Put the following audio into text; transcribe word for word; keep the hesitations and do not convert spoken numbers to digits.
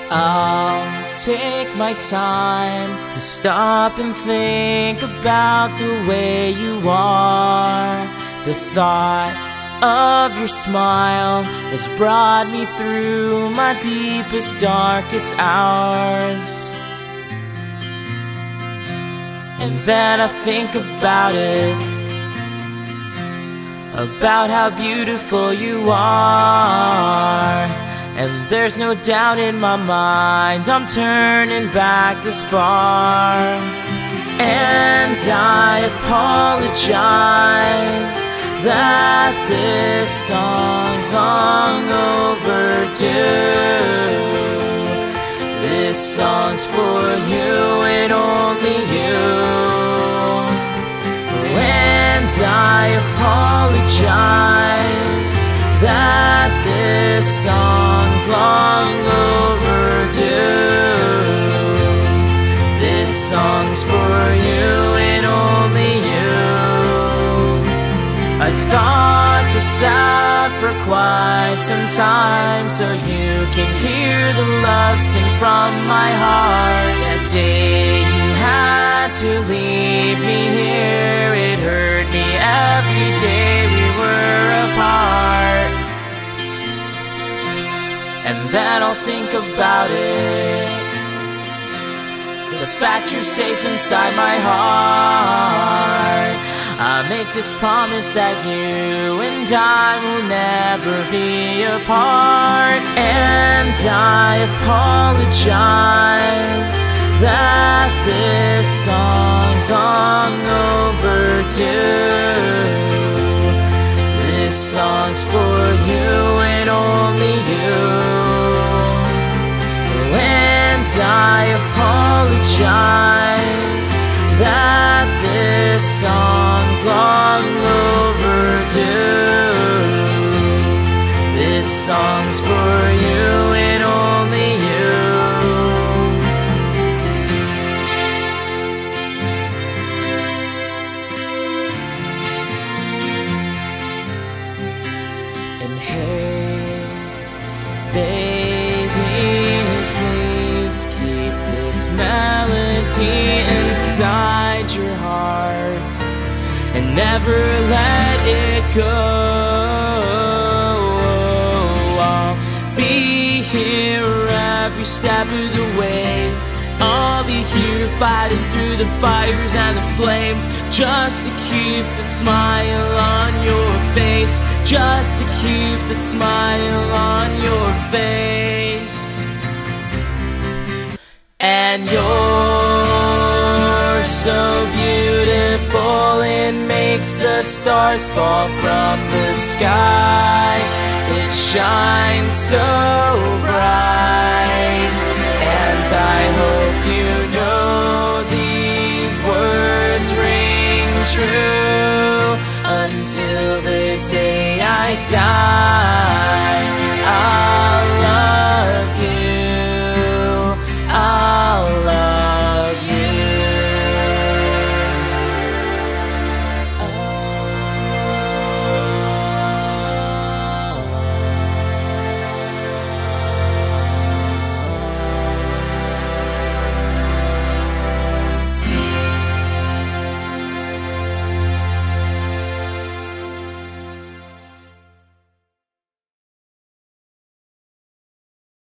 I'll take my time to stop and think about the way you are. The thought of your smile has brought me through my deepest, darkest hours. And then I think about it, about how beautiful you are. And there's no doubt in my mind I'm turning back this far. And I apologize that this song's long overdue. This song's for you and only you. And I apologize that this song's long overdue. This song's for you and only you. I thought this out for quite some time, so you can hear the love sing from my heart. That day you had to leave me here, it hurt me every day we were apart. And then I'll think about it, the fact you're safe inside my heart. I make this promise that you and I will never be apart. And I apologize that this song's long overdue. This song's for you and only you. And I apologize that this song's long overdue. This song's for you and only you. And hey, baby, please keep this melody inside your heart and never let it go. I'll be here every step of the way. I'll be here fighting through the fires and the flames, just to keep that smile on your face, just to keep that smile on your face. And you're so beautiful, it makes the stars fall from the sky. It shines so bright, and I hope you know these words ring true. Until the day I die, I'll love